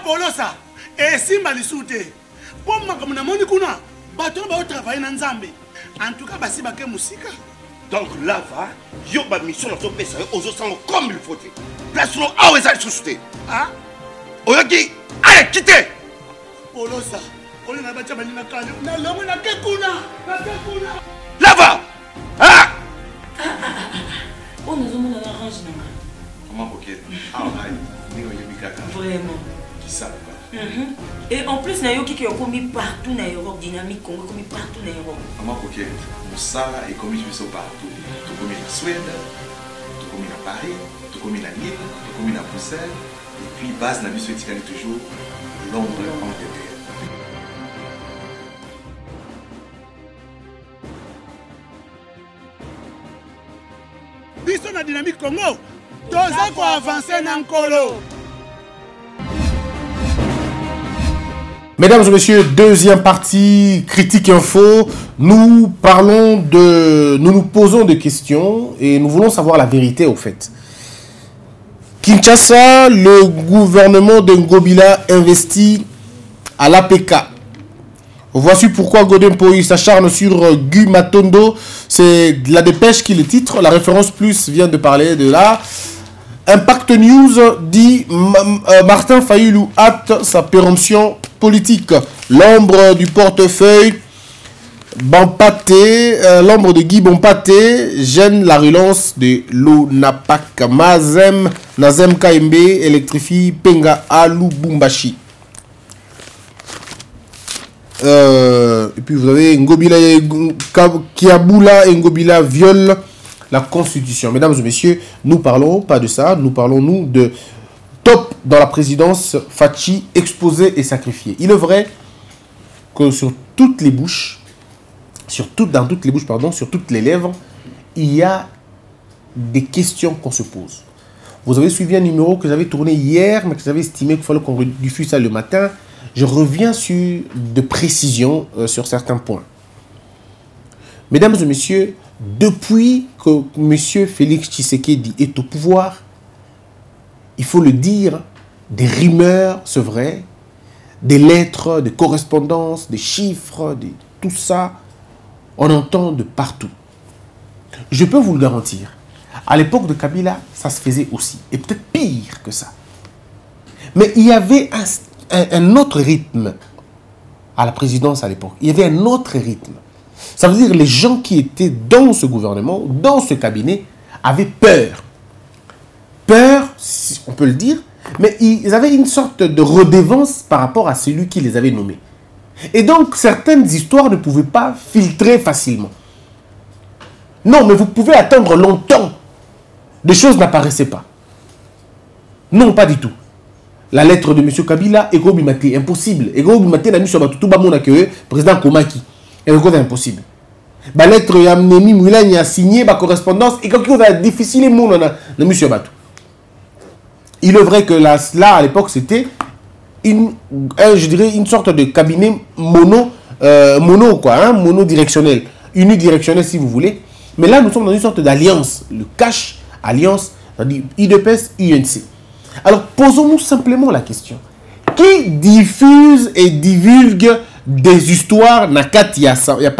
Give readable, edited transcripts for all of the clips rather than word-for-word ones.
polosa esimba lisute po makamuna moni kuna bato ba travailler na nzambe en tout cas basi bake musika donc là va yo ba mission na topé ça aux sango comme il faut place no awe za susute ah oyoki allez quitter polosa on na bacha balina kale na longo na kekuna là va ah on nous demande un arrangement comment coquette ah vraiment qui ça et en plus nayoki qui commis partout na Europe dynamique Congo commis partout na Europe comment coquette Moussala est commis partout tout commis en Suède tout commis à Paris tout commis à Lille tout commis à Bruxelles et puis base na biso etikali toujours Londres en Angleterre. Biso na dynamique Congo toza ko avancer na nkolo. Mesdames et messieurs, deuxième partie, critique info. Nous nous posons des questions et nous voulons savoir la vérité au fait. Kinshasa, le gouvernement de Ngobila investit à l'APK. Voici pourquoi Godin Poï s'acharne sur Gu Matondo. C'est la dépêche qui le titre. La référence plus vient de parler de là. Impact News dit Martin Fayulu hâte sa péremption politique. L'ombre du portefeuille Bampaté, l'ombre de Guy Bampaté gêne la relance de l'ONAPAC. Nazem KMB électrifie Penga à Lubumbashi. Et puis vous avez Ngobila Kiabula et Ngobila viole la Constitution. Mesdames et messieurs, nous parlons pas de ça, nous parlons nous de top dans la présidence, Fachi exposé et sacrifié. Il est vrai que sur toutes les bouches, sur toutes les lèvres, il y a des questions qu'on se pose. Vous avez suivi un numéro que j'avais tourné hier, mais que j'avais estimé qu'il fallait qu'on diffuse ça le matin. Je reviens sur de précisions sur certains points. Mesdames et messieurs, depuis que M. Félix Tshisekedi est au pouvoir, il faut le dire, des rumeurs, c'est vrai, des lettres, des correspondances, des chiffres, tout ça, on entend de partout. Je peux vous le garantir, à l'époque de Kabila, ça se faisait aussi, et peut-être pire que ça. Mais il y avait un autre rythme à la présidence à l'époque. Il y avait un autre rythme. Ça veut dire les gens qui étaient dans ce gouvernement, dans ce cabinet, avaient peur. Peur, on peut le dire, mais ils avaient une sorte de redevance par rapport à celui qui les avait nommés. Et donc, certaines histoires ne pouvaient pas filtrer facilement. Non, mais vous pouvez attendre longtemps. Des choses n'apparaissaient pas. Non, pas du tout. La lettre de M. Kabila, Ego Bimate, impossible. Ego Bimate n'a mis sur tout le monde que président Komaki. Et c'est impossible. La lettre Yamnemi Moulani a signé la correspondance et quelque chose a difficile de M. Batou. Il est vrai que là à l'époque, c'était je dirais une sorte de cabinet monodirectionnel, unidirectionnel si vous voulez. Mais là, nous sommes dans une sorte d'alliance, le cash alliance, c'est-à-dire IDPS, UNC. Alors, posons-nous simplement la question. Qui diffuse et divulgue des histoires nakati ya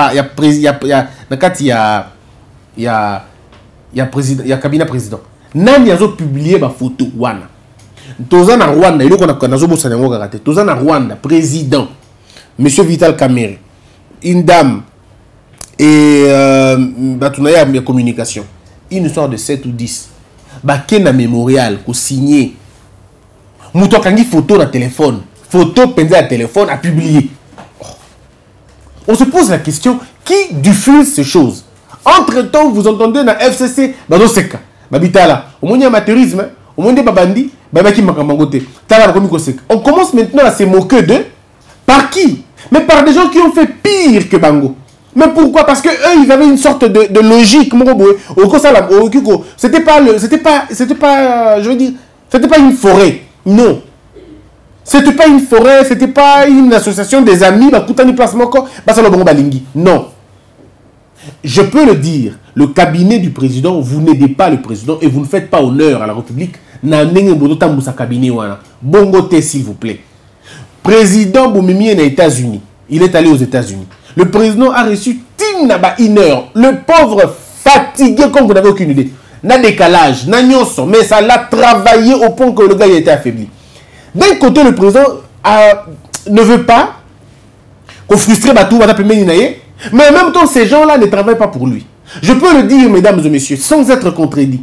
cabinet président? Nani azo publier ma photo wana? Toza na Rwanda, il y a nazo bossa nango karate. Toza na Rwanda, président Monsieur Vital Kamerhe, une dame et batunaya ya communication. Une histoire de 7 ou 10. Bakena mémorial ko signé. Mouto kangi photo na téléphone, photo pendant à téléphone à publier. On se pose la question, qui diffuse ces choses? Entre-temps, vous entendez dans FCC, Bazo Seka, Babitala, au moins il y a amateurisme, au moins il y a Babandi, Babaki Makamangote, Tala Komiko Seka. On commence maintenant à se moquer d'eux. Par qui? Mais par des gens qui ont fait pire que Bango. Mais pourquoi? Parce que eux, ils avaient une sorte de logique. C'était pas, je veux dire, c'était pas une forêt. Non. C'était pas une forêt, c'était pas une association des amis, non. Je peux le dire, le cabinet du président, vous n'aidez pas le président et vous ne faites pas honneur à la République. Bongote, s'il vous plaît. président Boumimi est aux États-Unis. Il est allé aux États-Unis. Le président a reçu Tinaba 1 heure. Le pauvre fatigué, comme vous n'avez aucune idée. N'a décalage, n'a nyonso, mais ça l'a travaillé au point que le gars il a été affaibli. D'un côté, le président ne veut pas qu'on frustre Batou, mais en même temps, ces gens-là ne travaillent pas pour lui. Je peux le dire, mesdames et messieurs, sans être contredit.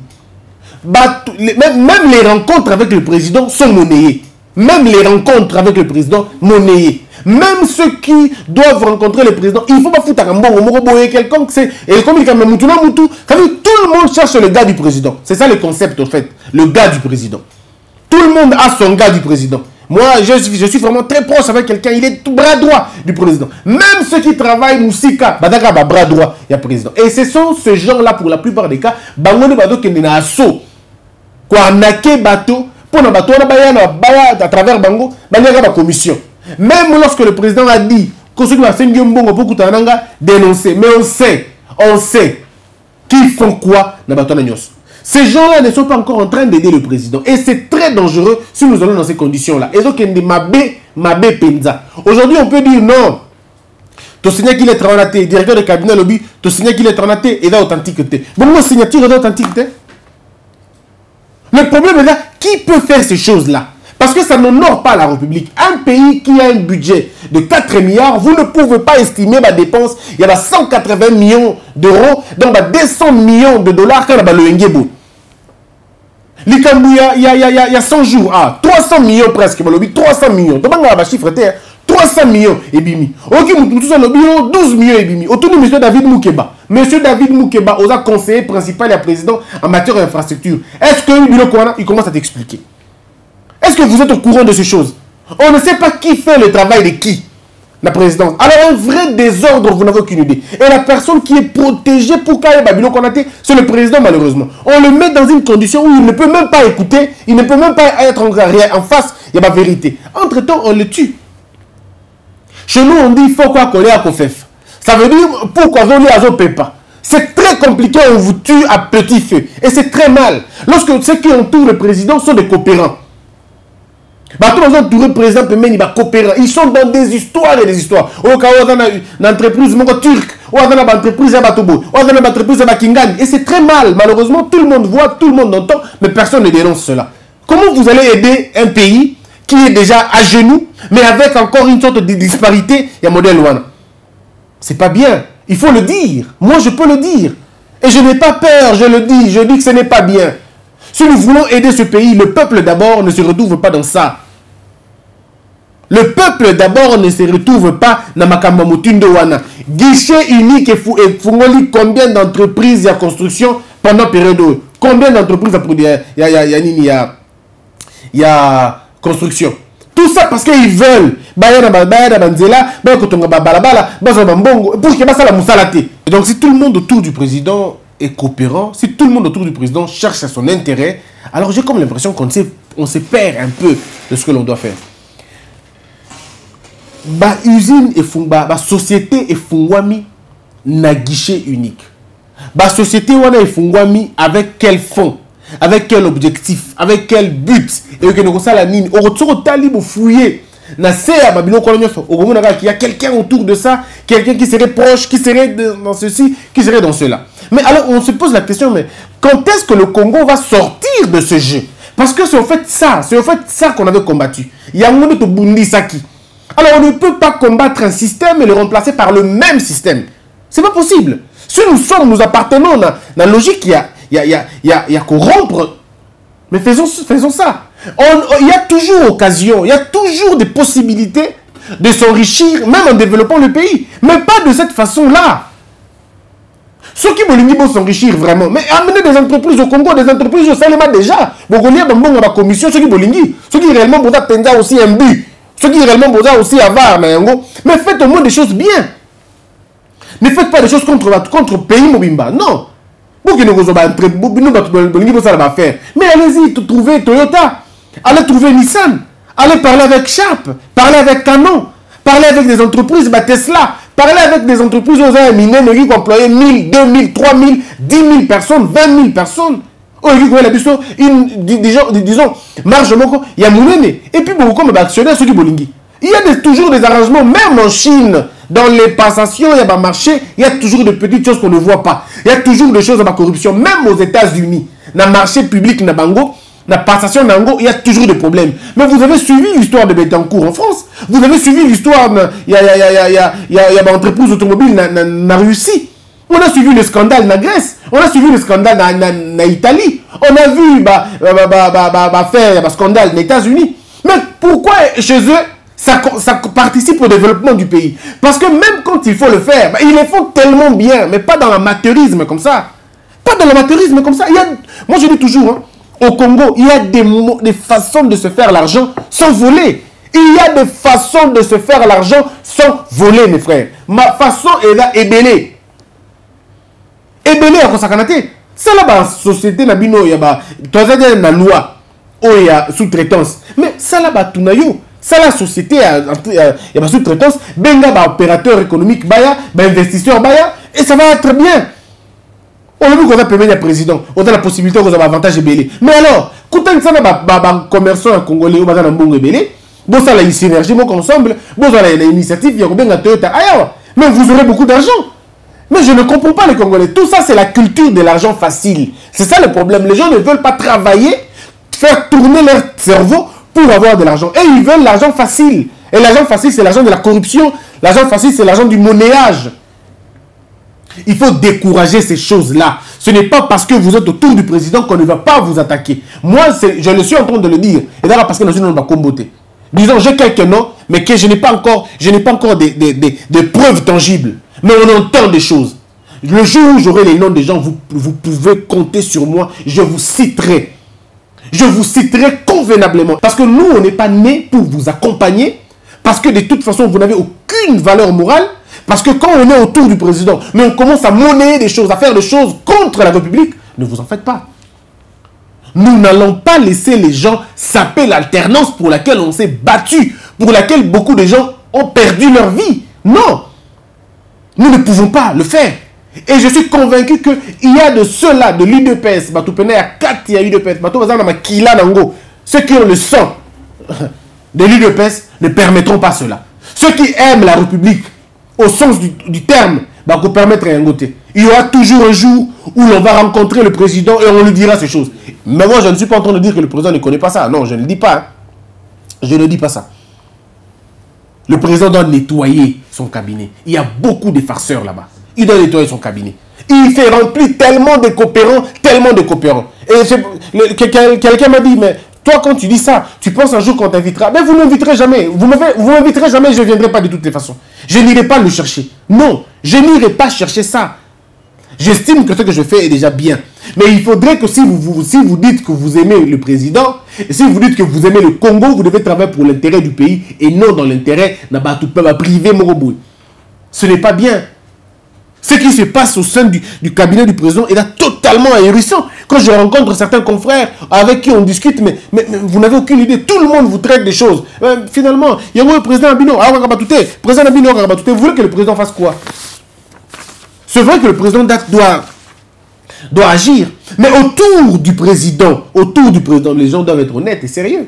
Même les rencontres avec le président sont monnayées. Même les rencontres avec le président monnayées. Même ceux qui doivent rencontrer le président, il ne faut pas foutre un bon quelqu'un. Et comme il tout le monde cherche le gars du président. C'est ça le concept, en fait. Le gars du président. Tout le monde a son gars du président. Moi, je suis vraiment très proche avec quelqu'un. Il est tout bras droit du président. Même ceux qui travaillent Moussika, bras droit, il y a président. Et ce sont ces gens-là, pour la plupart des cas, Bangono Bato qui est assaut. Quoi, nake bateau, pour un bateau, à travers Bango, la commission. Même lorsque le président a dit que ceux qui vont faire dénoncer, mais on sait qu'ils font quoi dans le bateau. Ces gens-là ne sont pas encore en train d'aider le président. Et c'est très dangereux si nous allons dans ces conditions-là. Et donc, Mabé Penza. Aujourd'hui, on peut dire non. Tu signes qu'il est traumaté, directeur de cabinet lobby, tu signes qu'il est traumaté et d'authenticité. Bon, moi, signature d'authenticité. Le problème est là, qui peut faire ces choses-là? Parce que ça n'honore pas la République. Un pays qui a un budget de 4 milliards, vous ne pouvez pas estimer ma dépense. Il y a 180 millions d'euros, donc 200 millions de dollars quand le Ngebo. Il y a 100 jours, 300 millions presque, 300 millions. Donc, on va chiffrer 300 millions et bimi. Ok, nous 12 millions et bimi. Autour de M. David Moukeba. M. David Moukeba, aux conseiller principal et président en matière d'infrastructure. Est-ce que il commence à t'expliquer? Est-ce que vous êtes au courant de ces choses? On ne sait pas qui fait le travail de qui, la présidence. Alors un vrai désordre, vous n'avez aucune idée. Et la personne qui est protégée pour Kaye Babilo Konaté, c'est le président malheureusement. On le met dans une condition où il ne peut même pas écouter, il ne peut même pas être en face, il y a la vérité. Entre-temps, on le tue. Chez nous, on dit il faut quoi coller à Kofef. Ça veut dire pourquoi on dit à Zopepa. C'est très compliqué, on vous tue à petit feu. Et c'est très mal. Lorsque ceux qui entourent le président sont des coopérants. Le président ils sont dans des histoires et des histoires. Au cas où on a une entreprise turque, ou on a une entreprise à Batobo, ou on a une entreprise à Kingani. Et c'est très mal. Malheureusement, tout le monde voit, tout le monde entend, mais personne ne dénonce cela. Comment vous allez aider un pays qui est déjà à genoux, mais avec encore une sorte de disparité? Il y a modèle Wana. C'est pas bien. Il faut le dire. Moi, je peux le dire. Et je n'ai pas peur, je le dis. Je dis que ce n'est pas bien. Si nous voulons aider ce pays, le peuple d'abord ne se retrouve pas dans ça. Le peuple d'abord ne se retrouve pas dans Makamamoutundo Wana. Guichet unique et Fungoli, combien d'entreprises il y a construction pendant la période? Combien d'entreprises il y a construction? Tout ça parce qu'ils veulent. Donc si tout le monde autour du président est coopérant, si tout le monde autour du président cherche à son intérêt, alors j'ai comme l'impression qu'on se perd un peu de ce que l'on doit faire. Ba usine et fungba, ba société et fungwami na guichet unique. Ba société wana et fungwami avec quel fond, avec quel objectif, avec quel but, et que nous ça la nini. Au retour talibo fouiller. Na c'est babilo kolonyoso. Au moment qu'il y a quelqu'un autour de ça, quelqu'un qui serait proche, qui serait dans ceci, qui serait dans cela. Mais alors on se pose la question, mais quand est-ce que le Congo va sortir de ce jeu? Parce que c'est en fait ça qu'on avait combattu. Il y a un moment de Bundisaki. Alors on ne peut pas combattre un système et le remplacer par le même système. C'est pas possible. Si nous appartenons dans la logique, il y a corrompre. Mais faisons ça. Il y a toujours occasion, il y a toujours des possibilités de s'enrichir, même en développant le pays. Mais pas de cette façon-là. Ceux qui veulent s'enrichir vraiment, mais amener des entreprises au Congo, des entreprises au Salema déjà. La commission, ceux qui réellement vont penser aussi un but. Ceux qui réellement besoin aussi avoir, mais faites au moins des choses bien. Ne faites pas des choses contre pays Mobimba. Non. Mais allez-y, trouvez Toyota. Allez trouver Nissan. Allez parler avec Sharp. Parlez avec Canon. Parlez avec des entreprises, Tesla. Parlez avec des entreprises aux mineurs qui emploient 1000, 2000, 3000, 10 000 personnes, 20 000 personnes. Disons, marge, il y a Moulene. Et puis, beaucoup comme actionnaires, ceux qui bolingi. Il y a toujours des arrangements, même en Chine. Dans les passations, il y a un marché, il y a toujours de petites choses qu'on ne voit pas. Il y a toujours des choses de la corruption, même aux États-Unis. Dans le marché public, dans Bango, la passation d'Ango, il y a toujours des problèmes. Mais vous avez suivi l'histoire de Bettencourt en France. Vous avez suivi l'histoire, il y a une entreprise automobile qui a réussi. On a suivi le scandale en Grèce. On a suivi le scandale en Italie. On a vu faire un scandale aux États-Unis. Mais pourquoi chez eux, ça participe au développement du pays? Parce que même quand il faut le faire, ils le font tellement bien, mais pas dans l'amateurisme comme ça. Pas dans l'amateurisme comme ça. Moi je dis toujours, hein, au Congo, il y a des façons de se faire l'argent sans voler. Il y a des façons de se faire l'argent sans voler, mes frères. Ma façon est là, ébélée. Ébélée à Kosakanate. C'est là, la société, il y a la loi, il y a sous-traitance. Mais ça là, tout ça la société, il y a sous-traitance, benga opérateur économique, investisseur, et ça va être bien. On a vu qu'on a permis le président, on a la possibilité qu'on a un avantage ébélé. Mais alors, quand on a un commerçant congolais, on a un bon ébélé, bon ça a une synergie, bon ensemble, bon ça a une initiative, il y a bien Toyota, mais vous aurez beaucoup d'argent. Mais je ne comprends pas les Congolais. Tout ça, c'est la culture de l'argent facile. C'est ça le problème. Les gens ne veulent pas travailler, faire tourner leur cerveau pour avoir de l'argent. Et ils veulent l'argent facile. Et l'argent facile, c'est l'argent de la corruption. L'argent facile, c'est l'argent du monnayage. Il faut décourager ces choses-là. Ce n'est pas parce que vous êtes autour du président qu'on ne va pas vous attaquer. Moi, je le suis en train de le dire. Et d'ailleurs, parce que nous sommes dans comboté. Disons, j'ai quelques noms, mais que je n'ai pas encore des preuves tangibles. Mais on entend des choses. Le jour où j'aurai les noms des gens, vous pouvez compter sur moi. Je vous citerai. Je vous citerai convenablement. Parce que nous, on n'est pas nés pour vous accompagner. Parce que de toute façon, vous n'avez aucune valeur morale. Parce que quand on est autour du président, mais on commence à monnayer des choses, à faire des choses contre la République, ne vous en faites pas. Nous n'allons pas laisser les gens saper l'alternance pour laquelle on s'est battu, pour laquelle beaucoup de gens ont perdu leur vie. Non. Nous ne pouvons pas le faire. Et je suis convaincu qu'il y a de ceux-là, de l'UDPS, il y a UDPS, ceux qui ont le sang de l'UDPS ne permettront pas cela. Ceux qui aiment la République, au sens du terme, vous permettre un côté. Il y aura toujours un jour où l'on va rencontrer le président et on lui dira ces choses. Mais moi, je ne suis pas en train de dire que le président ne connaît pas ça. Non, je ne le dis pas. Hein. Je ne dis pas ça. Le président doit nettoyer son cabinet. Il y a beaucoup de farceurs là-bas. Il doit nettoyer son cabinet. Il fait remplir tellement de coopérants, tellement de coopérants. Et quelqu'un m'a dit, mais toi, quand tu dis ça, tu penses un jour qu'on t'invitera. Mais vous ne m'inviterez jamais. Vous m'inviterez jamais, je ne viendrai pas de toutes les façons. Je n'irai pas le chercher. Non, je n'irai pas chercher ça. J'estime que ce que je fais est déjà bien. Mais il faudrait que si vous dites que vous aimez le président, et si vous dites que vous aimez le Congo, vous devez travailler pour l'intérêt du pays et non dans l'intérêt privé. Ce n'est pas bien. Ce qui se passe au sein du cabinet du président est là totalement ahurissant. Quand je rencontre certains confrères avec qui on discute, mais vous n'avez aucune idée. Tout le monde vous traite des choses. Finalement, il y a le président Abino. Président Abino, vous voulez que le président fasse quoi? C'est vrai que le président doit agir. Mais autour du président, les gens doivent être honnêtes et sérieux.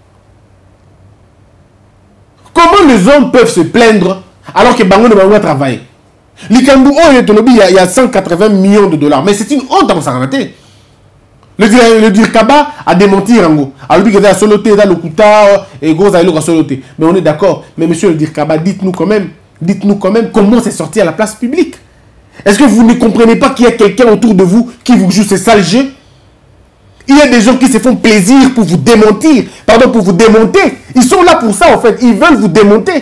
Comment les hommes peuvent se plaindre alors que Bango ne va pas travailler? L'Ikambu, il y a 180 millions de dollars. Mais c'est une honte à s'arrêter. Le Dirkaba a démenti Rango. Alors, il y a Soloté, dans le Kouta, et Gros a Soloté. Mais on est d'accord. Mais monsieur le Dirkaba, dites-nous quand même comment c'est sorti à la place publique. Est-ce que vous ne comprenez pas qu'il y a quelqu'un autour de vous qui vous joue ces sales jeux? Il y a des gens qui se font plaisir pour vous démentir. Pardon, pour vous démonter. Ils sont là pour ça, en fait. Ils veulent vous démonter.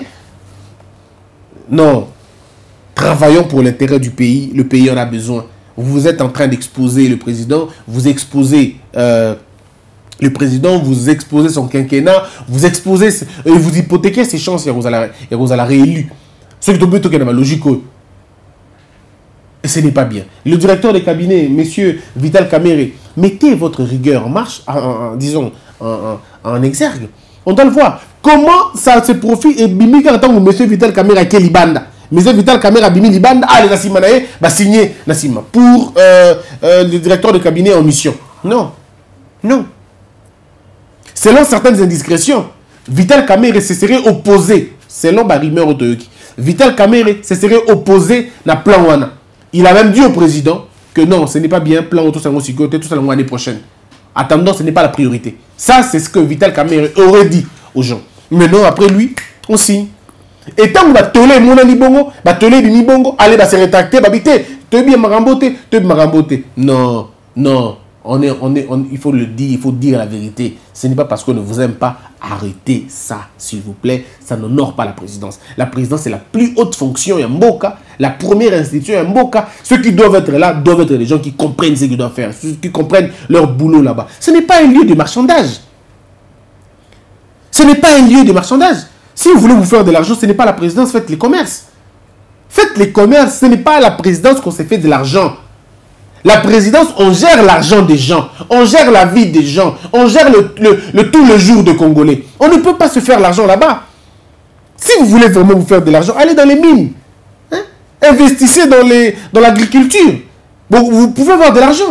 Non. Travaillons pour l'intérêt du pays. Le pays en a besoin. Vous êtes en train d'exposer le président. Vous exposez le président. Vous exposez son quinquennat. Vous exposez... vous hypothéquez ses chances. Et vous allez réélu. Ce qui est la logique. Et ce n'est pas bien. Le directeur des cabinets, monsieur Vital Kamerhe, mettez votre rigueur en marche, disons, en exergue. On doit le voir. Comment ça se profite et Bimi quand monsieur Vital Kamerhe a été Libanda. Monsieur Vital Kamerhe a Bimi Libanda, les Nassimanae va signer Nassima pour le directeur de cabinet en mission. Non. Non. Selon certaines indiscrétions, Vital Kamerhe se serait opposé, selon la rumeur Otoyoki, Vital Kamerhe se serait opposé à plan Wana. Il a même dit au président que non, ce n'est pas bien, plan Otosango Sécurité, tout ça l'année prochaine. Attendant, ce n'est pas la priorité. Ça, c'est ce que Vital Kamerhe aurait dit aux gens. Mais non, après lui, on signe. Et tant que va toler mon Nibongo, va toler du Nibongo, allez, va se rétracter, va biter, te bien maramboté, te maramboté. Non, non, il faut le dire, il faut dire la vérité. Ce n'est pas parce qu'on ne vous aime pas. Arrêtez ça, s'il vous plaît. Ça n'honore pas la présidence. La présidence, c'est la plus haute fonction en Mboka, la première institution en Mboka. Ceux qui doivent être là doivent être les gens qui comprennent ce qu'ils doivent faire, ceux qui comprennent leur boulot là-bas. Ce n'est pas un lieu de marchandage. Ce n'est pas un lieu de marchandage. Si vous voulez vous faire de l'argent, ce n'est pas la présidence, faites les commerces. Faites les commerces, ce n'est pas à la présidence qu'on s'est fait de l'argent. La présidence, on gère l'argent des gens, on gère la vie des gens, on gère tout le jour de Congolais. On ne peut pas se faire l'argent là-bas. Si vous voulez vraiment vous faire de l'argent, allez dans les mines. Hein? Investissez dans l'agriculture. Bon, vous pouvez avoir de l'argent.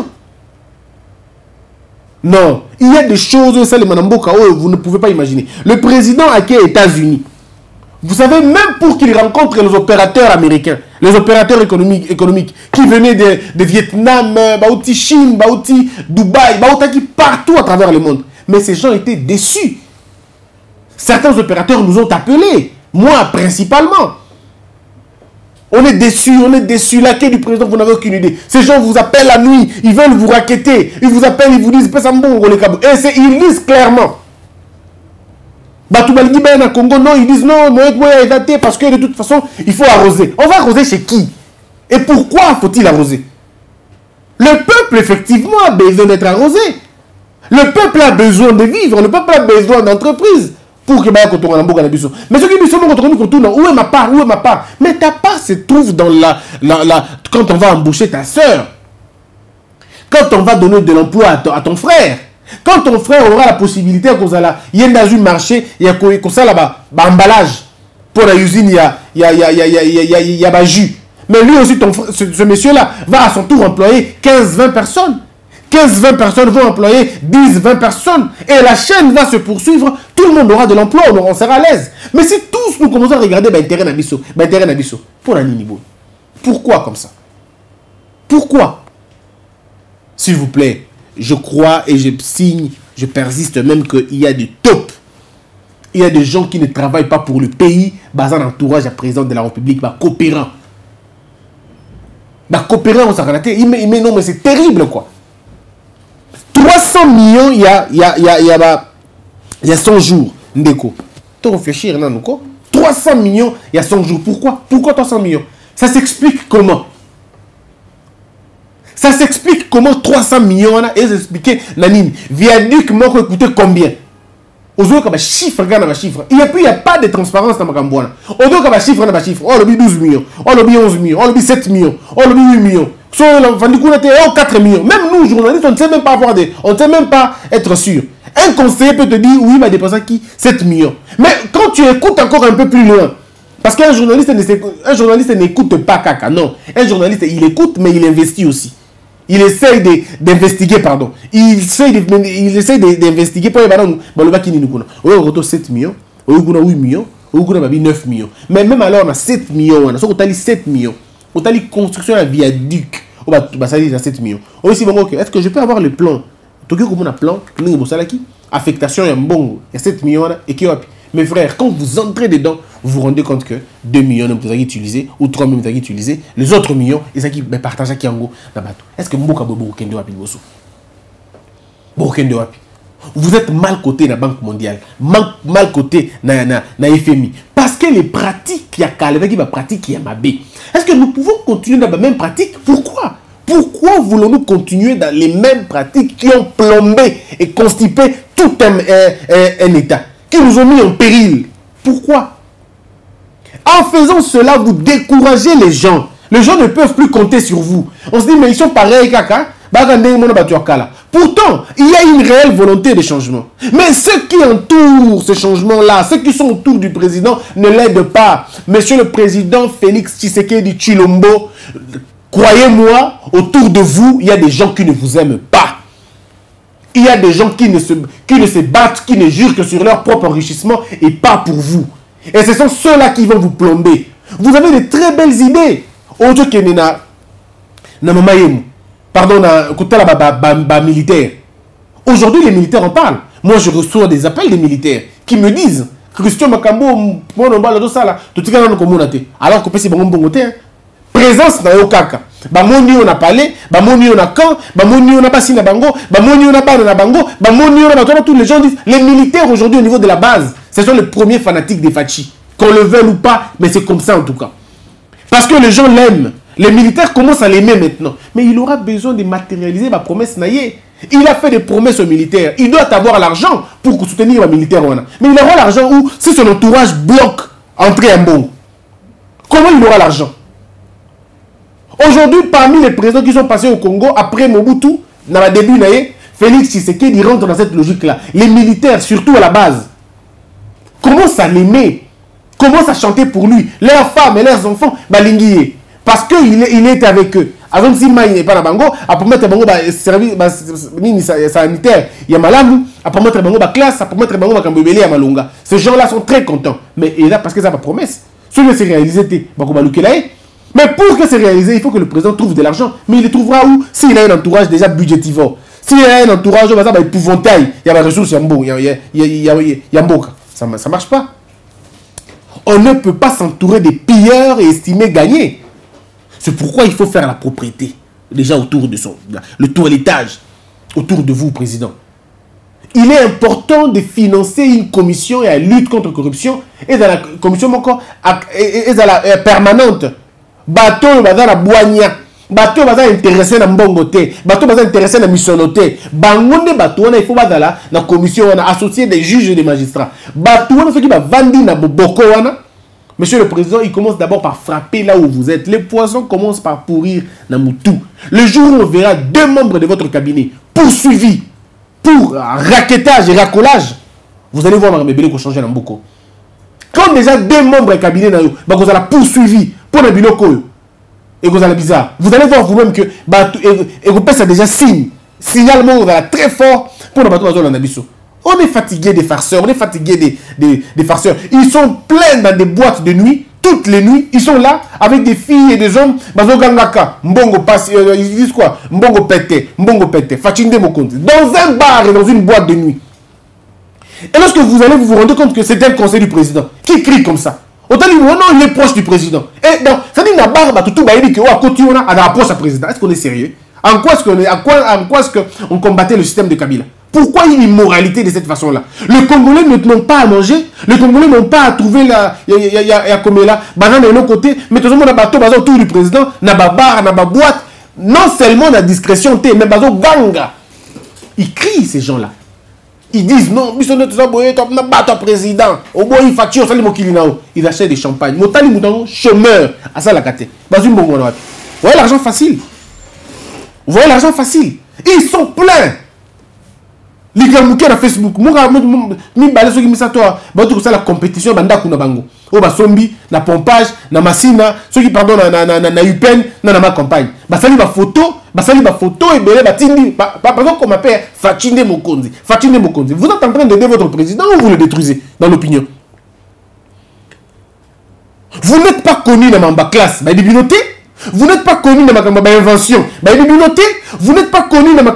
Non, il y a des choses, ça les Manamboka, vous ne pouvez pas imaginer. Le président a été aux États-Unis. Vous savez, même pour qu'il rencontre les opérateurs américains, les opérateurs économiques qui venaient de Vietnam, Baouti Chine, Baouti Dubaï, Baouti partout à travers le monde. Mais ces gens étaient déçus. Certains opérateurs nous ont appelés, moi principalement. On est déçus, la quai du président, vous n'avez aucune idée. Ces gens vous appellent la nuit, ils veulent vous raqueter, ils vous appellent, ils vous disent, et ils disent clairement. Batoubalgi ben à Congo, non, ils disent non, parce que de toute façon, il faut arroser. On va arroser chez qui? Et pourquoi faut-il arroser? Le peuple, effectivement, a besoin d'être arrosé. Le peuple a besoin de vivre, le peuple a besoin d'entreprise. Pour que mais ceux qui disent où est ma part? Où est ma part? Mais ta part se trouve dans quand on va embaucher ta soeur. Quand on va donner de l'emploi à ton frère. Quand ton frère aura la possibilité il y a dans un marché, il y a ça là-bas, emballage. Pour la usine, il y a jus. Mais lui aussi, ce monsieur-là, va à son tour employer 15-20 personnes. 15-20 personnes vont employer 10-20 personnes. Et la chaîne va se poursuivre. Tout le monde aura de l'emploi, on sera à l'aise. Mais si tous nous commençons à regarder l'intérêt Nabiso, pour la Ninibo, pourquoi comme ça? Pourquoi? S'il vous plaît, je crois et je signe, je persiste même qu'il y a du top. Il y a des gens qui ne travaillent pas pour le pays, basant l'entourage à président de la République, coopérant. Coopérant, on s'en raté. Mais non, mais c'est terrible, quoi. 300 millions, il y a 100 jours. Ndeko. Tu réfléchir, non, quoi? 300 millions, il y a 100 jours. Pourquoi? Pourquoi 300 millions? Ça s'explique comment? Ça s'explique comment 300 millions, et s'expliquer, Nanine, viaduc, moi, coûter combien? Chiffre, il n'y a pas de transparence dans ma gambouana. Chiffre. Oh, le 12 millions. Oh, le 11 millions. Oh, le 7 millions. Oh, le 8 millions. Oh, 4 millions. Même nous, journalistes, on ne sait même pas on ne sait même pas être sûr. Un conseiller peut te dire, oui, il va dépenser qui 7 millions. Mais quand tu écoutes encore un peu plus loin, parce qu'un journaliste n'écoute pas caca, non. Un journaliste, il écoute, mais il investit aussi. Il essaye d'investiguer, pardon. Il essaye d'investiguer pour les ballons. On a 7 millions, on a 8 millions, on a 9 millions. Mais même alors, on a 7 millions. On a 7 millions. On a construction à viaduc. On a 7 millions. Est-ce que je peux avoir le plan? On a plan, affectation, il y a 7 millions. Mes frères, quand vous entrez dedans, vous vous rendez compte que 2 millions vous avez utilisé ou 3 millions vous avez utilisé, les autres millions, ils ont partagé à Kiango. Est-ce que vous êtes mal coté dans la Banque mondiale, mal coté dans la FMI, parce que les pratiques qui y a mabé. Est-ce que nous pouvons continuer dans la même pratique? Pourquoi? Pourquoi voulons-nous continuer dans les mêmes pratiques qui ont plombé et constipé tout un État, qui nous ont mis en péril? Pourquoi? En faisant cela, vous découragez les gens. Les gens ne peuvent plus compter sur vous. On se dit, mais ils sont pareils, caca. Pourtant, il y a une réelle volonté de changement. Mais ceux qui entourent ce changement-là, ceux qui sont autour du président, ne l'aident pas. Monsieur le président Félix Tshisekedi Tshilombo, croyez-moi, autour de vous, il y a des gens qui ne vous aiment pas. Il y a des gens qui ne se battent, qui ne jurent que sur leur propre enrichissement et pas pour vous. Et ce sont ceux-là qui vont vous plomber. Vous avez de très belles idées. Autre que na maman yemu. Pardon, na militaire. Aujourd'hui, les militaires en parlent. Moi, je reçois des appels des militaires qui me disent Christian Makambo, alors que c'est bon présence dans le caca. Bamoni on a parlé, bamoni on a quand, bamoni on a passé na bango, bamoni on a pas na bango, bamoni on a tous les gens disent les militaires aujourd'hui au niveau de la base, ce sont les premiers fanatiques des Fachi. Qu'on le veuille ou pas, mais c'est comme ça en tout cas. Parce que les gens l'aiment. Les militaires commencent à l'aimer maintenant. Mais il aura besoin de matérialiser ma promesse naïe. Il a fait des promesses aux militaires. Il doit avoir l'argent pour soutenir les militaires. Mais il aura l'argent où si son entourage bloque entrer un bon. Comment il aura l'argent? Aujourd'hui, parmi les présidents qui sont passés au Congo, après Mobutu, dans le début, Félix Tshisekedi rentre dans cette logique-là. Les militaires, surtout à la base, commencent à l'aimer, commencent à chanter pour lui. Leurs femmes et leurs enfants, balinguier. Parce qu'il est avec eux. Avant si il n'est pas dans Bango, après mettre Bango service sanitaire, il y a Malamu, après mettre Bango classe, après mettre Bango Kambébélé à Malunga. Ces gens-là sont très contents. Mais et là, parce que ça n'a pas promesse. Ce qui s'est réalisé, mais pour que c'est réalisé, il faut que le président trouve de l'argent. Mais il le trouvera où? S'il a un entourage déjà budgétivore. S'il a un entourage, il y a épouvantail, il y a des ressources, il y a Mboka. Ça ne marche pas. On ne peut pas s'entourer des pilleurs et estimer gagner. C'est pourquoi il faut faire la propriété. Déjà autour de le toilettage. Autour de vous, président. Il est important de financer une commission et la lutte contre la corruption. Et dans la commission encore, et dans la permanente. Bateau, bazar la boigna. Bateau, bazar intéressé dans mbongoté. Bateau, bazar intéressé dans missionoté. Bangonde bateau, il faut bazar la commission, on a associé des juges et des magistrats. Bateau, on a fait qui va vendre na boko. Monsieur le Président, il commence d'abord par frapper là où vous êtes. Les poissons commencent par pourrir dans Moutou. Le jour où on verra 2 membres de votre cabinet poursuivis pour raquettage et racolage, vous allez voir Mme Bélé qu'on change dans Mboko. Quand déjà 2 membres du cabinet, vous allez poursuivi pour le biloko et vous allez bizarre. Vous allez voir vous-même que et vous ça déjà signalement vous allez très fort pour le bateau dans Nabiso. On est fatigué des farceurs, on est fatigué des farceurs. Ils sont pleins dans des boîtes de nuit, toutes les nuits. Ils sont là avec des filles et des hommes. Bazo gangaka, mbongo passe, ils disent quoi? Mbongo pete, fatinde mokonzi. Dans un bar et dans une boîte de nuit. Et lorsque vous allez vous rendre compte que c'est un conseil du président qui crie comme ça. Autant dire, non, il est proche du président. Et donc, ça dit, la barre, tout va dire que, à côté, on a approche à président. Est-ce qu'on est sérieux? En quoi est-ce qu'on combattait le système de Kabila? Pourquoi une immoralité de cette façon-là? Les Congolais n'ont pas à manger, les Congolais n'ont pas à trouver la. Il y a comme là, banane de l'autre côté, mais tout le monde a bateau autour du président, n'a pas bar, n'a pas boîte. Non seulement la discrétion, mais bateau ganga. Ils crient ces gens-là. Ils disent non, président. Au moins, il facture, ils achètent des champagnes. Motali mouton, chômeur. À ça la kate. Vous voyez l'argent facile. Vous voyez l'argent facile. Ils sont pleins. Les gars na Facebook, la compétition na bango. Oba sombi na pompage na masina, ceux qui pardon na UPN na ma campagne. Basali ba photo et belé batindi par exemple comme appelle Fatinde Mokonzi. Vous êtes en train d'aider votre président ou vous le détruisez dans l'opinion? Vous n'êtes pas connu dans ma classe, ma bibliothèque. Vous n'êtes pas connu dans ma invention. Vous n'êtes pas connu dans ma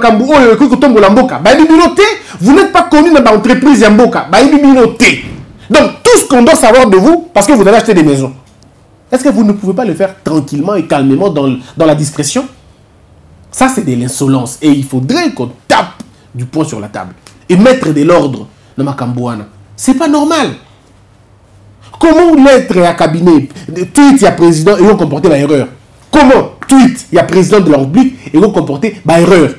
vous n'êtes pas connu dans ma entreprise Yamboka. Donc tout ce qu'on doit savoir de vous, parce que vous avez acheté des maisons, est-ce que vous ne pouvez pas le faire tranquillement et calmement dans la discrétion? Ça c'est de l'insolence. Et il faudrait qu'on tape du poing sur la table et mettre de l'ordre dans ma Cambouana. C'est pas normal. Comment l'être à cabinet, tweet, il y a président et on comporter l'erreur? Comment tweet, il y a président de la République et vous comportez erreur?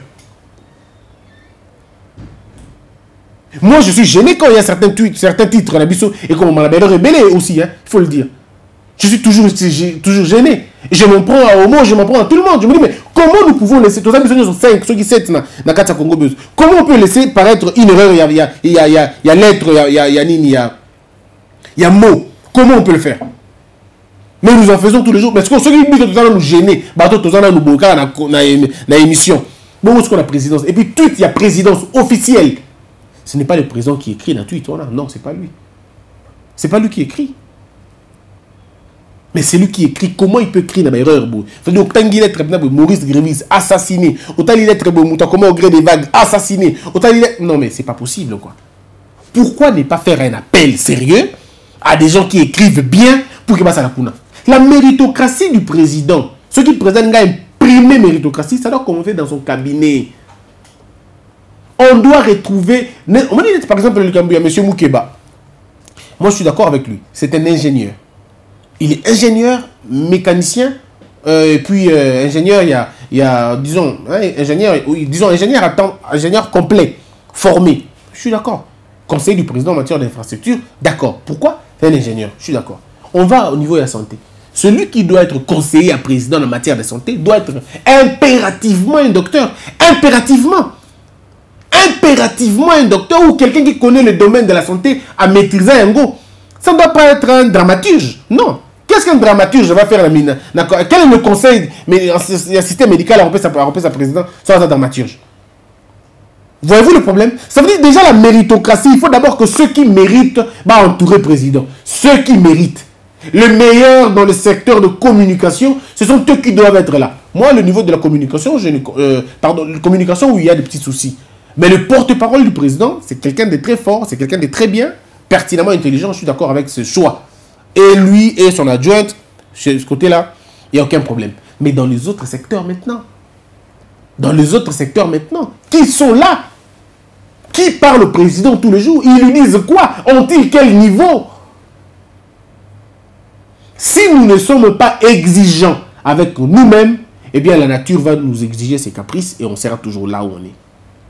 Moi, je suis gêné quand il y a certains tweets, certains titres et comme on m'a rebellé aussi, il faut le dire. Je suis toujours gêné. Et je m'en prends à Homo, je m'en prends à tout le monde. Je me dis, mais comment nous pouvons laisser, tous les amis sont 5, ceux qui 7 dans Katia Congo, comment on peut laisser paraître une erreur? Il y a lettre, il y a mot. Comment on peut le faire? Mais nous en faisons tous les jours. Parce que ceux qui nous gêner, nous bloquer dans l'émission. Bon, ce qu'on a présidence. Et puis, tweet, il y a présidence officielle. Ce n'est pas le président qui écrit dans tweet. Voilà. Non, c'est pas lui. C'est pas lui qui écrit. Mais c'est lui qui écrit. Comment il peut écrire dans l'erreur? Autant il est Maurice Grévis, assassiné. Autant il est comment au gré des vagues, assassiné. Autant il est... Non, mais c'est pas possible, quoi. Pourquoi ne pas faire un appel sérieux à des gens qui écrivent bien pour que ça la kuna? La méritocratie du président, ce qui présente une imprimée méritocratie, ça doit commencer dans son cabinet. On doit retrouver... On m'a dit par exemple le Cambouya, M. Moukeba. Moi je suis d'accord avec lui. C'est un ingénieur. Il est ingénieur, mécanicien, et puis ingénieur, il y a disons, hein, ingénieur, oui, disons ingénieur complet, formé. Je suis d'accord. Conseil du président en matière d'infrastructure, d'accord. Pourquoi? C'est un ingénieur, je suis d'accord. On va au niveau de la santé. Celui qui doit être conseiller à président en matière de santé doit être impérativement un docteur. Impérativement. Impérativement un docteur ou quelqu'un qui connaît le domaine de la santé à maîtriser un go. Ça ne doit pas être un dramaturge. Non. Qu'est-ce qu'un dramaturge va faire la mine? Quel est le conseil assisté médical à remplacer sa présidente sans un dramaturge? Voyez-vous le problème? Ça veut dire déjà la méritocratie. Il faut d'abord que ceux qui méritent entourer le président. Ceux qui méritent. Le meilleur dans le secteur de communication, ce sont eux qui doivent être là. Moi, le niveau de la communication, communication où il y a des petits soucis. Mais le porte-parole du président, c'est quelqu'un de très fort, c'est quelqu'un de très bien, pertinemment intelligent. Je suis d'accord avec ce choix. Et lui et son adjointe, de ce côté-là, il n'y a aucun problème. Mais dans les autres secteurs maintenant, qui sont là? Qui parle au président tous les jours? Ils lui disent quoi? Ont-ils quel niveau? Si nous ne sommes pas exigeants avec nous-mêmes, eh bien la nature va nous exiger ses caprices et on sera toujours là où on est.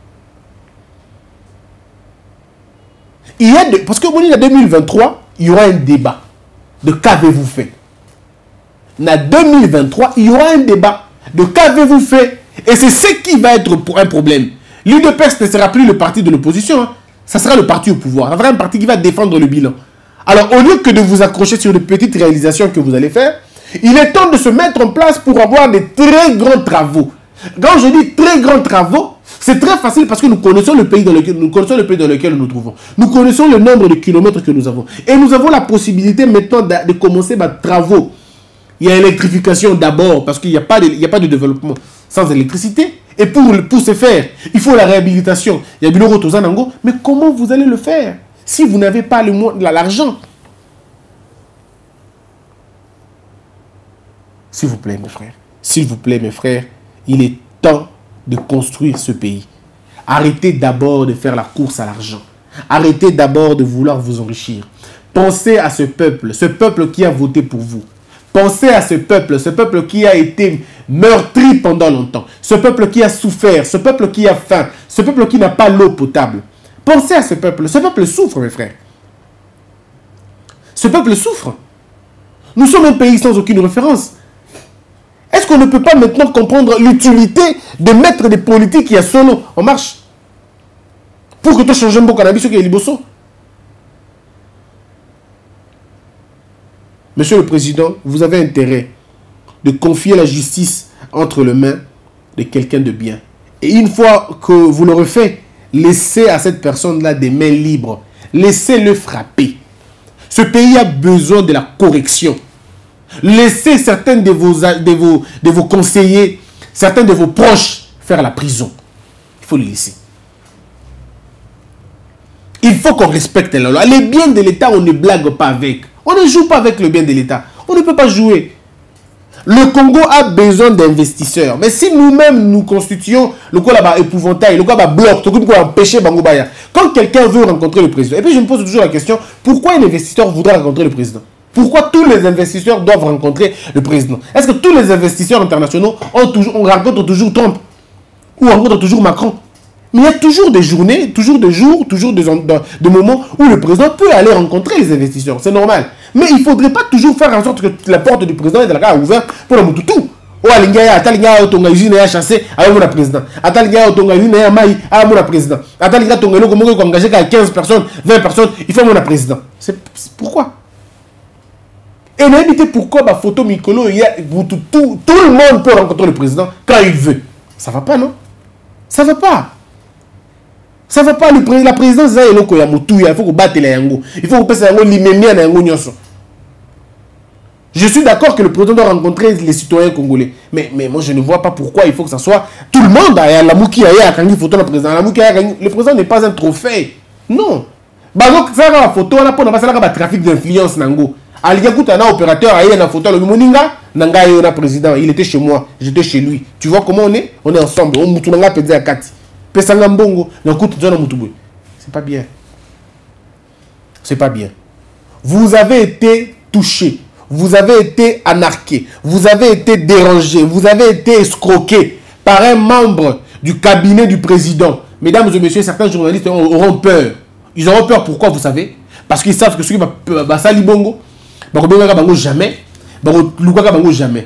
Parce que en 2023, il y aura un débat de qu'avez-vous fait. En 2023, il y aura un débat de qu'avez-vous fait. Et c'est ce qui va être un problème. L'UDPS ne sera plus le parti de l'opposition. Hein. Ça sera le parti au pouvoir. Ça sera un parti qui va défendre le bilan. Alors, au lieu que de vous accrocher sur de petites réalisations que vous allez faire, il est temps de se mettre en place pour avoir des très grands travaux. Quand je dis très grands travaux, c'est très facile parce que nous connaissons le pays dans lequel nous nous trouvons. Nous connaissons le nombre de kilomètres que nous avons. Et nous avons la possibilité maintenant de commencer par travaux. Il y a l'électrification d'abord parce qu'il n'y a pas de développement sans électricité. Et pour ce faire, il faut la réhabilitation. Il y a Biloro Tozanango. Mais comment vous allez le faire si vous n'avez pas l'argent? S'il vous plaît, mes frères. S'il vous plaît, mes frères, il est temps de construire ce pays. Arrêtez d'abord de faire la course à l'argent. Arrêtez d'abord de vouloir vous enrichir. Pensez à ce peuple qui a voté pour vous. Pensez à ce peuple qui a été meurtri pendant longtemps. Ce peuple qui a souffert, ce peuple qui a faim, ce peuple qui n'a pas l'eau potable. Pensez à ce peuple. Ce peuple souffre, mes frères. Ce peuple souffre. Nous sommes un pays sans aucune référence. Est-ce qu'on ne peut pas maintenant comprendre l'utilité de mettre des politiques qui sont en marche pour que tu changes un peu cannabis qui est liboso? Monsieur le Président, vous avez intérêt de confier la justice entre les mains de quelqu'un de bien. Et une fois que vous l'aurez fait, laissez à cette personne-là des mains libres. Laissez-le frapper. Ce pays a besoin de la correction. Laissez certains de vos conseillers, certains de vos proches faire la prison. Il faut les laisser. Il faut qu'on respecte la loi. Les biens de l'État, on ne blague pas avec. On ne joue pas avec le bien de l'État. On ne peut pas jouer. Le Congo a besoin d'investisseurs. Mais si nous-mêmes nous constituons le quoi là-bas épouvantail, le quoi là-bas bloc, tout quoi empêcher Bangobaya. Quand quelqu'un veut rencontrer le président, et puis je me pose toujours la question, pourquoi un investisseur voudrait rencontrer le président? Pourquoi tous les investisseurs doivent rencontrer le président? Est-ce que tous les investisseurs internationaux rencontrent toujours Trump? Ou rencontrent toujours Macron? Mais il y a toujours des journées, toujours des jours, toujours des moments où le président peut aller rencontrer les investisseurs. C'est normal. Mais il ne faudrait pas toujours faire en sorte que la porte du président est ouverte pour le Moutoutou. Oh, Alingaya, Atalingaya, Tonga, usine à chasser avec mon président. Atalingaya, Tonga, usine à maï, à mon président. Atalingaya, Tonga, comment on engagé 15 personnes, 20 personnes, il faut mon président. C'est pourquoi? Et n'habitez pourquoi ma photo Mikolo, tout le monde peut rencontrer le président quand il veut. Ça va pas, non? Ça va pas. Ça va pas. La présidence, il faut qu'on batte les yango. Il faut qu'on passe yango l'immédiat na yango nyonso. Je suis d'accord que le président doit rencontrer les citoyens congolais. Mais moi, je ne vois pas pourquoi il faut que ça soit tout le monde. La Mouki a une photo du président. Le président n'est pas un trophée. Non. Donc, ça la photo, on a pas de trafic d'influence. Un opérateur a une photo. Le Moninga, Nanga président. Il était chez moi. J'étais chez lui. Tu vois comment on est? On est ensemble. On moutounanga pédé à Kati. Pesanga Mbongo. C'est pas bien. C'est pas bien. Vous avez été touché. Vous avez été anarqué, vous avez été dérangé, vous avez été escroqué par un membre du cabinet du président. Mesdames et messieurs, certains journalistes auront peur. Ils auront peur, pourquoi vous savez? Parce qu'ils savent que ceux qui vont sali bongo, jamais, jamais.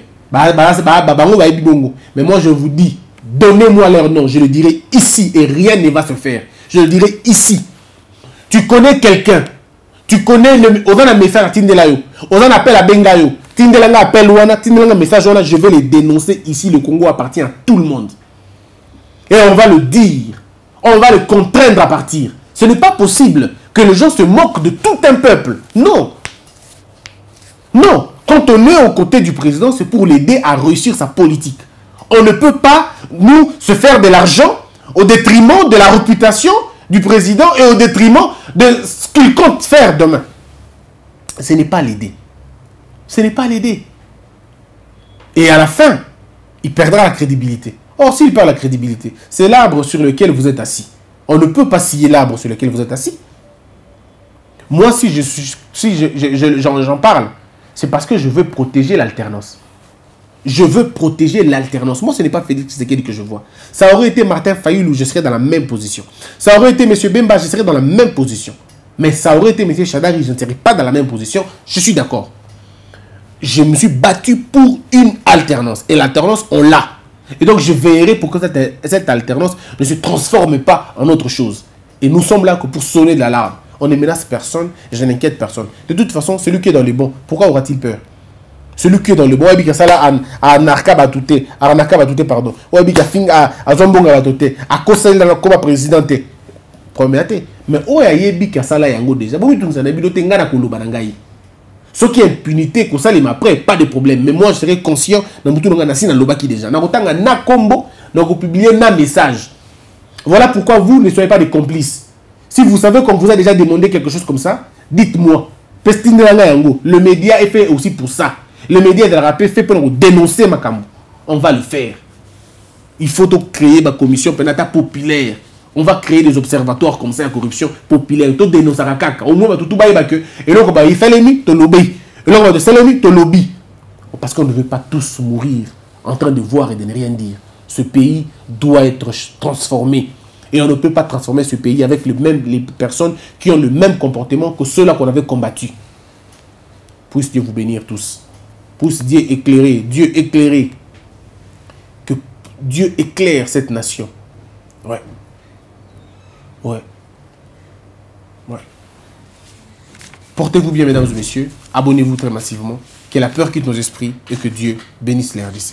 Mais moi je vous dis, donnez-moi leur nom, je le dirai ici et rien ne va se faire. Je le dirai ici. Tu connais quelqu'un. Tu connais le message à Tindelayo. On appelle à Bengayo. Tindelanga appelle Wana. Tindelanga message Wana. Je vais les dénoncer ici. Le Congo appartient à tout le monde. Et on va le dire. On va le contraindre à partir. Ce n'est pas possible que les gens se moquent de tout un peuple. Non. Non. Quand on est aux côtés du président, c'est pour l'aider à réussir sa politique. On ne peut pas, nous, se faire de l'argent au détriment de la réputation du président et au détriment de ce qu'il compte faire demain. Ce n'est pas l'aider. Ce n'est pas l'aider. Et à la fin, il perdra la crédibilité. Or, s'il perd la crédibilité, c'est l'arbre sur lequel vous êtes assis. On ne peut pas scier l'arbre sur lequel vous êtes assis. Moi, j'en parle, c'est parce que je veux protéger l'alternance. Je veux protéger l'alternance. Moi, ce n'est pas Félix Tshisekedi que je vois. Ça aurait été Martin Fayulu, je serais dans la même position. Ça aurait été M. Bemba, je serais dans la même position. Mais ça aurait été M. Chadari, je ne serais pas dans la même position. Je suis d'accord. Je me suis battu pour une alternance. Et l'alternance, on l'a. Et donc, je veillerai pour que cette alternance ne se transforme pas en autre chose. Et nous sommes là que pour sonner de l'alarme. On ne menace personne, je n'inquiète personne. De toute façon, celui qui est dans le bon, pourquoi aura-t-il peur? Celui qui est dans le bon, il y a ça là à Narka Batouté, pardon. Il y a fin à Zombonga Batouté, à Kosel dans la Koba présidente. Mais il y a ça là yango déjà. Bon, tout ça n'a pas été ngana koloba nangai. Ce qui est impunité, que ça les après, pas de problème. Mais moi, je serais conscient dans mutu ngana sina lobaki déjà. Na kotanga na combo, na ko publier na message. Voilà pourquoi vous ne soyez pas des complices. Si vous savez qu'on vous a déjà demandé quelque chose comme ça, dites-moi. Le média est fait aussi pour ça. Le média de la rappel fait pour nous dénoncer ma cambo. On va le faire. Il faut donc créer ma commission pénata populaire. On va créer des observatoires comme ça la corruption populaire. Tout dénoncer à caca. Au moins tout bailler que et donc il fait l'ennemi, te lobby. Et donc de l'ennemi, te lobby. Parce qu'on ne veut pas tous mourir en train de voir et de ne rien dire. Ce pays doit être transformé. Et on ne peut pas transformer ce pays avec les personnes qui ont le même comportement que ceux-là qu'on avait combattus. Puisse Dieu vous bénir tous. Puisse Dieu éclairer. Que Dieu éclaire cette nation. Ouais. Ouais. Ouais. Portez-vous bien, mesdames et messieurs. Abonnez-vous très massivement. Que la peur quitte nos esprits et que Dieu bénisse les RDC.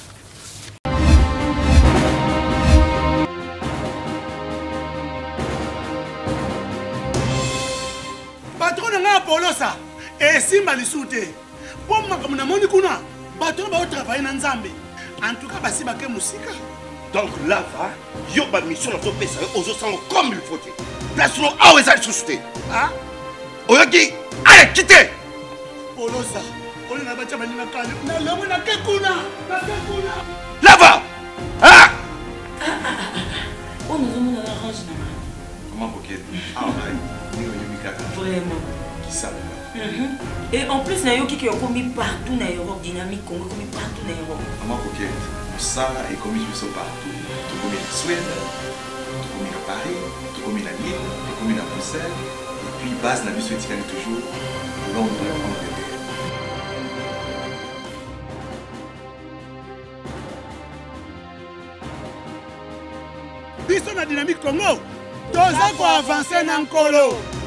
Polosa et simba lisute pour makamuna moni kuna bato ba travailler na nzambe en tout cas basi bake musika donc là va yo ba mission to pesa ozo sango comme il faut place no awe za susute ah oyoki allez quitter Polosa on na bacha bani na kale na lemo na kekuna là va ah on nous on arrange comment pocket ah ni yomika vraiment. Et en plus, il y a qui ont commis partout dans l'Europe, dynamique Congo, commis partout dans l'Europe. Comment pocket ça est commis partout. Tout comme en Suède, tout comme à Paris, tout comme à Lille, tout comme à Bruxelles. Et puis base la mission est toujours Londres, Angleterre. Biso na dynamique Congo, toza ko avancer na nkolo.